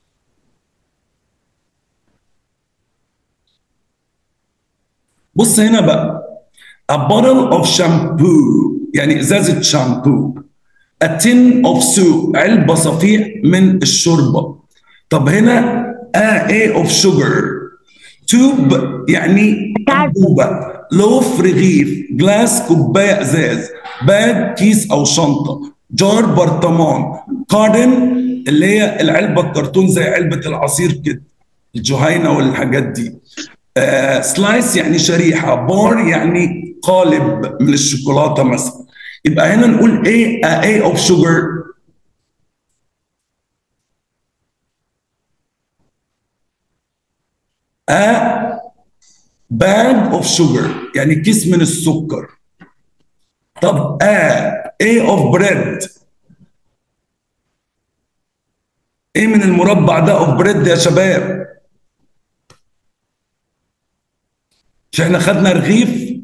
بص هنا بقى a bottle of shampoo يعني ازازة شامبو. a tin of soup علبة صفيح من الشوربة. طب هنا a a of sugar. tube يعني أنبوبة. loaf رغيف. glass كوباية ازاز. باج كيس او شنطة. جار برطمان. carton اللي هي العلبة الكرتون زي علبة العصير كده الجهينة والحاجات دي. سلايس uh, يعني شريحة. بار يعني قالب من الشوكولاتة مثلا. يبقى هنا نقول ايه a a of sugar. a bag of sugar يعني كيس من السكر. طب a a of bread ايه من المربع ده of bread يا شباب؟ مش احنا خدنا رغيف؟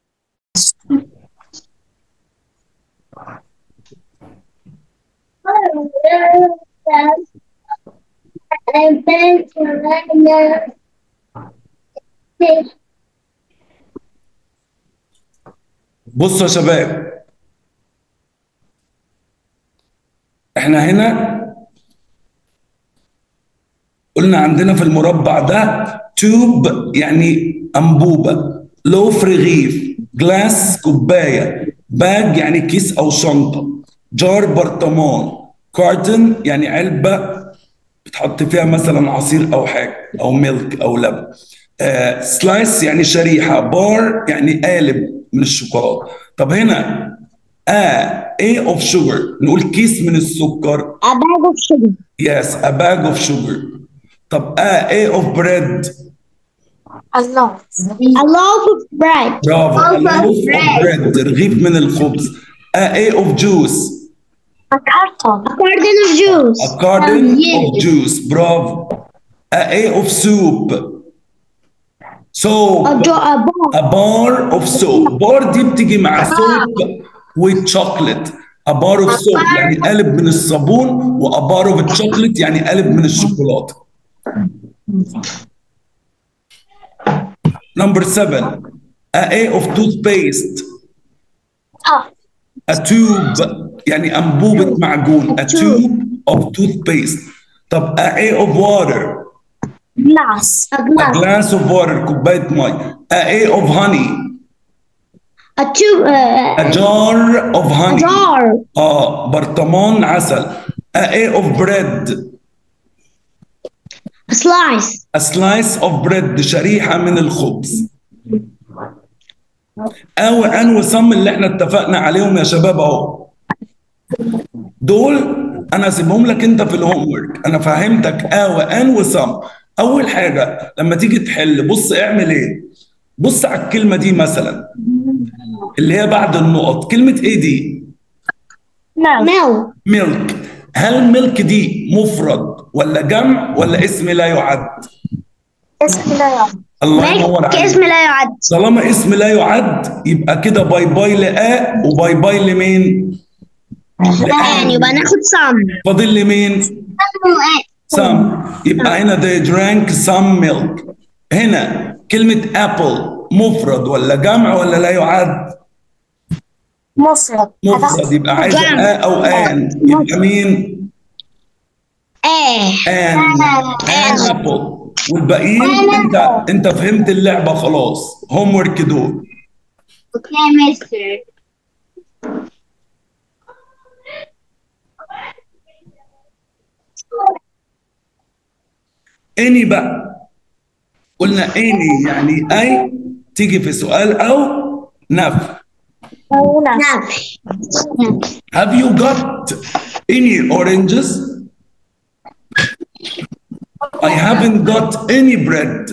بصوا يا شباب احنا هنا قلنا عندنا في المربع ده تيوب يعني انبوبه. لوف رغيف. جلاس كوبايه. باج يعني كيس او شنطه. جار برطمان. كارتن يعني علبه بتحط فيها مثلا عصير او حاجه او ميلك او لبن. آه سلايس يعني شريحه. بار يعني قالب من الشوكولاته. طب هنا A A of sugar نقول كيس من السكر. A bag of sugar. Yes, a bag of sugar. طب A A of bread. A loaf. A loaf of bread. برافو. A Loaf of loaf of bread. bread رغيف من الخبز. A A of juice. A carton. A carton of juice. A carton yes. of juice. برافو. A A of soup. Soap. A, jo- a bar. A bar of soap. بار دي بتيجي مع soap وشوكليت. A bar of soap يعني قالب من الصابون، و a bar of chocolate يعني قالب من الشوكولاتة. Number seven. A A of toothpaste. Ah. A tube يعني أنبوبة معجون. A tube of toothpaste. طب A A of water. Glass. A A glass. glass of water كوباية مي. A A of honey. A tube. Uh, A jar of a honey. jar. اه برطمان عسل. A A of bread. A slice. A slice of bread شريحة من الخبز. أو أن وصم اللي احنا اتفقنا عليهم يا شباب اهو. دول أنا سيبهم لك أنت في الهوم ورك، أنا فهمتك أ وأن وصم. أول حاجة لما تيجي تحل بص اعمل إيه؟ بص على الكلمة دي مثلا اللي هي بعد النقط، كلمة إيه دي؟ Milk. ميلك. هل ميلك دي مفرد ولا جمع ولا اسم لا يعد؟ اسم لا يعد. الله ينور Milk عليك. اسم لا يعد. طالما اسم لا يعد يبقى كده باي باي لآ وباي باي لمين؟ يعني يبقى ناخد some. فاضل لي مين؟ some. يبقى هنا they drank some milk. هنا كلمة apple مفرد ولا جمع ولا لا يعد؟ مفرد. مفرد يبقى عايزة جمع. آ أو آن، يبقى مين؟ A. آن. آن apple. والباقيين انت انت فهمت اللعبة خلاص. هوم ورك دول. Okay, mister. اني بقى قلنا اني يعني اي تيجي في سؤال او نفي. نفي. Have you got any oranges? I haven't got any bread.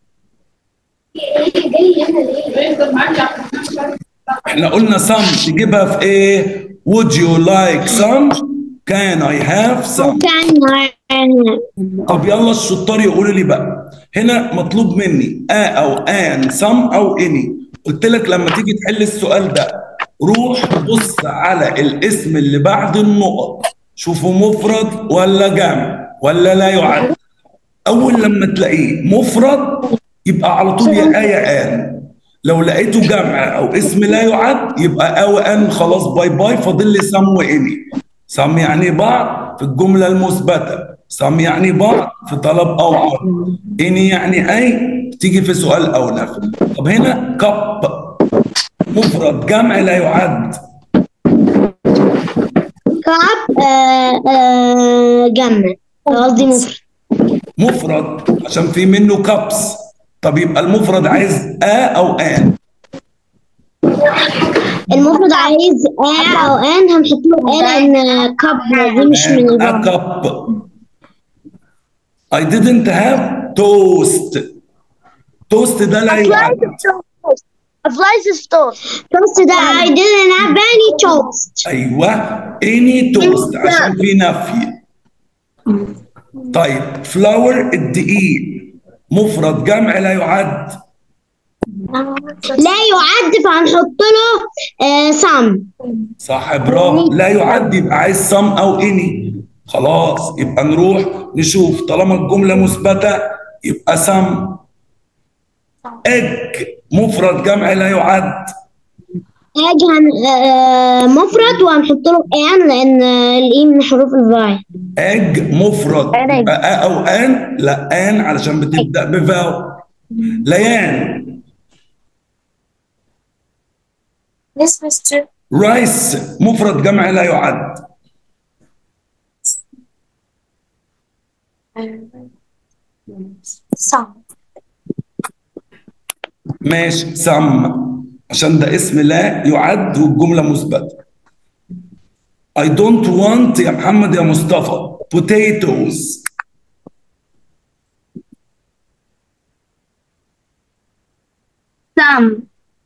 احنا قلنا some تجيبها في ايه؟ Would you like some? Can I have some? كان طب يلا الشطار يقولوا لي بقى هنا مطلوب مني ا او ان some او اني. قلت لك لما تيجي تحل السؤال ده روح بص على الاسم اللي بعد النقط شوفه مفرد ولا جمع ولا لا يعد. اول لما تلاقيه مفرد يبقى على طول يا ا يا ان. لو لقيته جمع او اسم لا يعد يبقى ا وان خلاص باي باي. فاضل لي سم واني. سم يعني بعض في الجمله المثبته، سم يعني بعض في طلب او عرض، اني يعني اي تيجي في سؤال او نفي. طب هنا كب مفرد جمع لا يعد. كاب. آه آه جمع قصدي مفرد. مفرد عشان في منه كابس. طب يبقى المفرد عايز ا او ان. المفرد عايز آ أو آن هنحط له آ لأن كاب دي مش من a الجمع. cup. I didn't have toast. toast ده لا يعد. A slice of toast. toast ده I didn't have any toast. ايوه any toast عشان في نفي. طيب flour الدقيق مفرد جمع لا يعد. لا يعد فهنحط له آه some. صح برافو. لا يعد يبقى عايز some او any. خلاص يبقى نروح نشوف طالما الجملة مثبتة يبقى some. egg مفرد جمع لا يعد. egg هن آه مفرد وهنحط له آن لأن الإي من حروف الفاي. egg مفرد يبقى ا او ان. لا ان علشان بتبدأ بفاو. ليان. Yes, mister. رايس مفرد جمع لا يعد. Some. ماشي سم عشان ده اسم لا يعد والجملة مثبتة. I don't want يا محمد يا مصطفى potatoes. Some.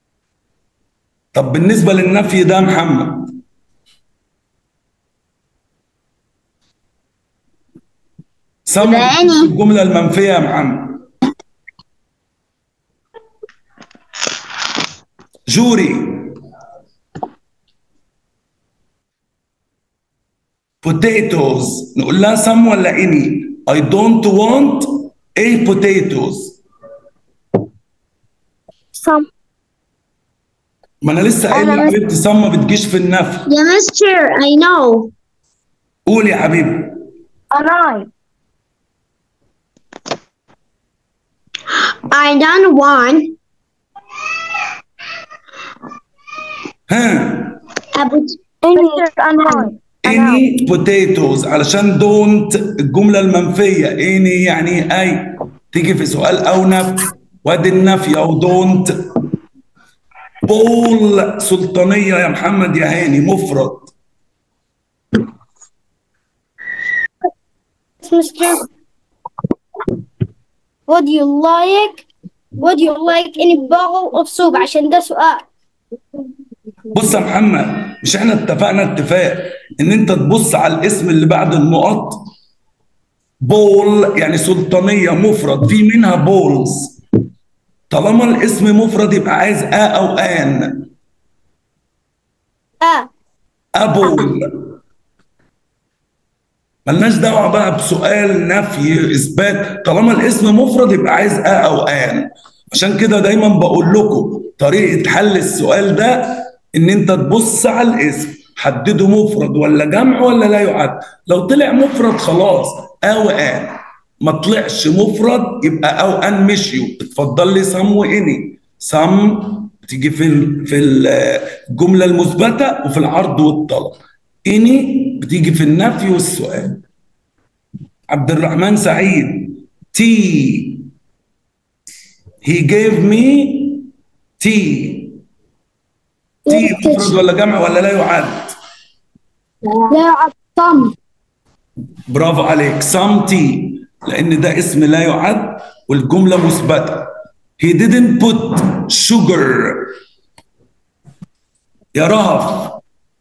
طب بالنسبة للنفي ده محمد، some يبقى في any. الجملة المنفية يا محمد. جوري potatoes نقول لها some ولا any؟ I don't want a potatoes. Some. ما انا لسه قايل أنا يا مس- حبيبتي some ما بتجيش في النفي. يا مستر I know. قول يا حبيبي. Alive. I don't want ها a pot- Any. Alive. any potatoes علشان don't الجملة المنفية any يعني أي تيجي في سؤال أو نفي، وادي النفي أو don't. بول سلطانية يا محمد يا هاني مفرد. Mister Would you like Would you like any bowl of soup؟ عشان ده سؤال. بص يا محمد، مش احنا اتفقنا اتفاق ان انت تبص على الاسم اللي بعد النقط؟ بول يعني سلطانية مفرد، في منها بولز. طالما الاسم مفرد يبقى عايز ا او ان. آه. ابول. ملناش دعوه بقى بسؤال نفي اثبات، طالما الاسم مفرد يبقى عايز ا او ان. عشان كده دايما بقول لكم طريقه حل السؤال ده ان انت تبص على الاسم حدده مفرد ولا جمع ولا لا يعد. لو طلع مفرد خلاص ا وان، ما طلعش مفرد يبقى او ان مشيوا. اتفضل لي سم واني. سم بتيجي في ال- في الجمله المثبته وفي العرض والطلب. اني بتيجي في النفي والسؤال. عبد الرحمن سعيد تي. he gave me tea. تي مفرد ولا جمع ولا لا يعد؟ لا يعد. Some. برافو عليك some tea، لأن ده اسم لا يعد والجملة مثبتة. he didn't put sugar. يا رهف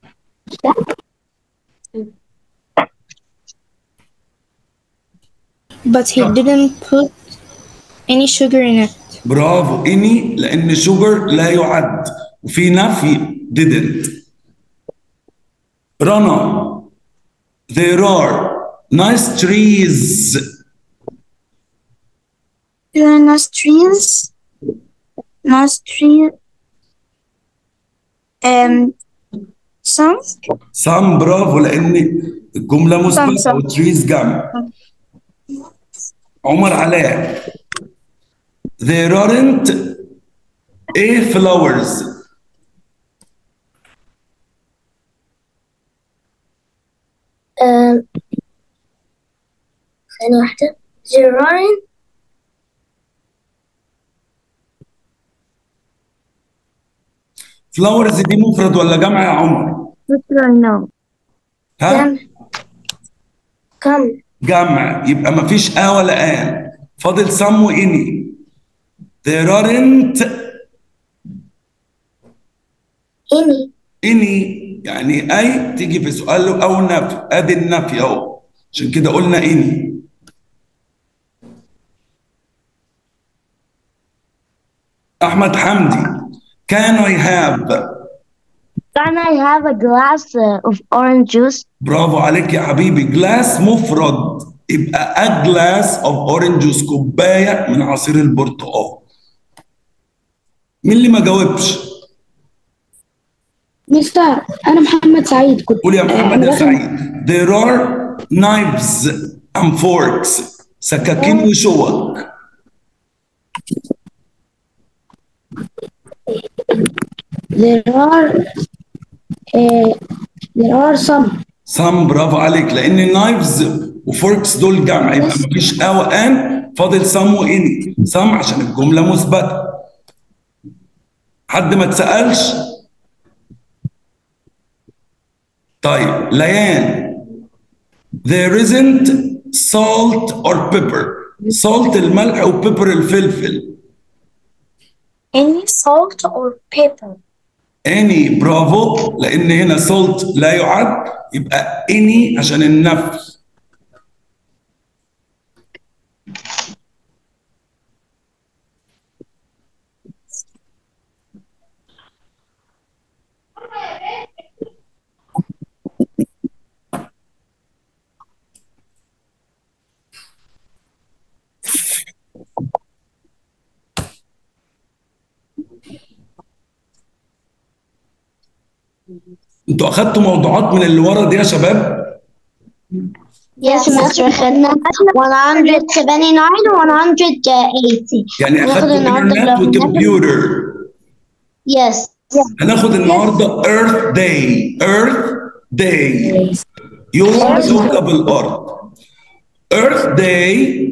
But he didn't put any sugar in it. برافو اني، لان شوجر لا يعد وفي نفي didn't. رنا there are nice trees. There are nice trees. Nice tree. Um. Some. some برافو لان الجمله مثبته some. وتريز جمع. عمر علاء there aren't a flowers. Um. ثانية واحدة. There aren't. flowers دي مفرد ولا جمع يا عمر؟ Mister I know. ها؟ Come. جمع، يبقى مفيش ا ولا ان، فاضل some واني. there aren't Any. اني يعني اي تيجي في سؤال او نفي، ادي النفي اهو، عشان كده قلنا اني. احمد حمدي can I have. Can I have a glass uh, of orange juice? برافو عليك يا حبيبي. جلاس مفرد يبقى a glass of orange juice، كوبايه من عصير البرتقال. مين اللي ما جاوبش؟ مستر أنا محمد سعيد كنت قول يا محمد أنا يا داخل- سعيد. there are knives and forks. سكاكين وشوك. There are uh, there are some. some برافو عليك، لان knives وفوركس دول جمع يبقى مفيش ا وان، فاضل some واني. some عشان الجمله مثبته. حد ما اتسالش؟ طيب ليان there isn't salt or pepper. salt الملح وبيبر الفلفل. Any salt or pepper. any برافو، لأن هنا salt لا يعد يبقى any عشان النفي. انتوا اخدتوا موضوعات من اللي ورا دي يا شباب؟ Yes, master. خدنا one seventy-nine و one eighty. يعني هناخد اخدتوا النهارده انترنت جرافيك. وكمبيوتر. Yes. هناخد النهارده Earth Day. Earth Day يوم كوكب الأرض. Earth Day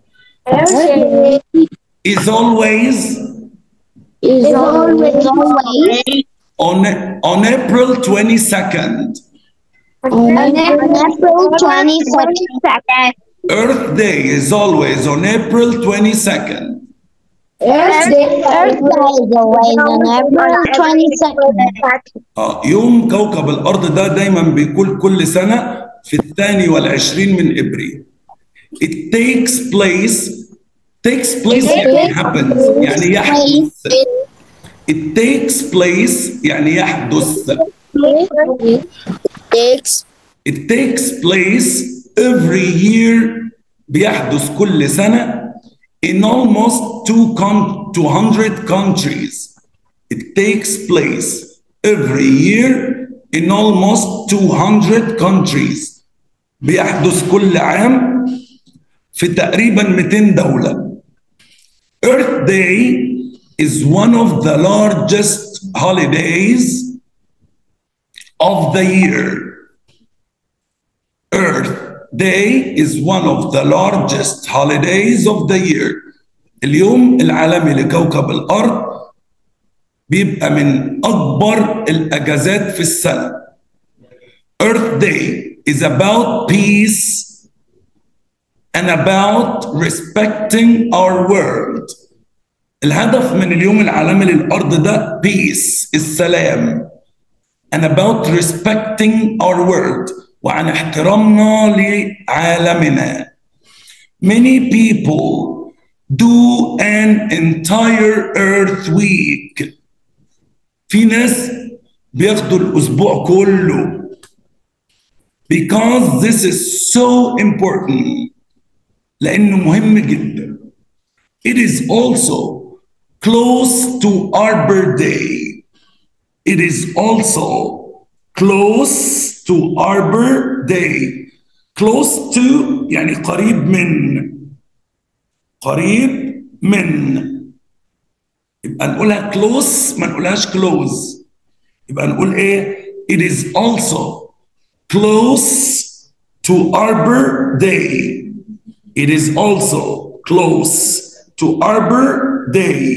is always Is always always on on April twenty-second. on April twenty-second. Earth Day is always on April twenty-second. Earth Day Earth Day is always on April twenty-second. آه يوم كوكب الأرض ده دايما بيكون كل سنة في الثاني والعشرين من إبريل. It takes place takes place يعني happens يعني يحدث. It takes place يعني يحدث. Takes It takes place every year بيحدث كل سنة in almost two con- two hundred countries. It takes place every year in almost two hundred countries. بيحدث كل عام في تقريبا مئتين دولة. Earth Day is one of the largest holidays of the year. Earth Day is one of the largest holidays of the year. اليوم العالمي لكوكب الأرض بيبقى من أكبر الأجازات في السنة. Earth Day is about peace and about respecting our world. الهدف من اليوم العالمي للأرض ده peace السلام and about respecting our world وعن احترامنا لعالمنا. Many people do an entire Earth Week. في ناس بياخدوا الأسبوع كله because this is so important لأنه مهم جدا. It is also close to Arbor Day. It is also close to Arbor Day. Close to يعني قريب من قريب من يبقى نقولها close ما نقولهاش close. يبقى نقول ايه؟ It is also close to Arbor Day. It is also close to Arbor Day.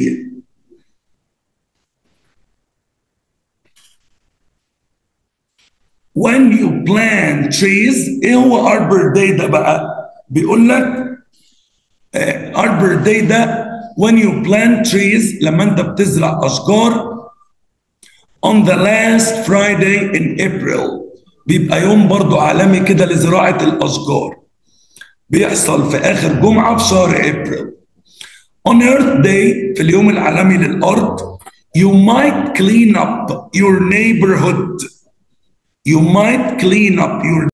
When you plant trees, ايه هو Arbor Day ده بقى؟ بيقول لك uh, Arbor Day ده when you plant trees لما انت بتزرع اشجار on the last Friday in April بيبقى يوم برضو عالمي كده لزراعة الاشجار بيحصل في اخر جمعة في شهر ابريل. On Earth Day في اليوم العالمي للأرض you might clean up your neighborhood. You might clean up your